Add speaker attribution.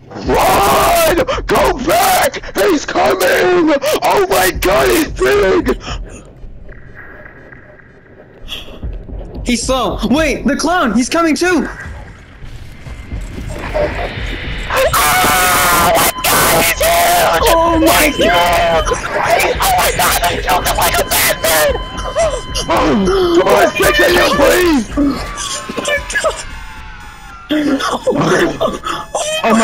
Speaker 1: Run! Go back! He's coming! Oh my god, he's big!
Speaker 2: He's slow. Wait, the clown! He's coming too! Oh my god!
Speaker 1: Oh my god, I killed him like a madman! Oh, come on, stick to you, please!
Speaker 2: Oh my god!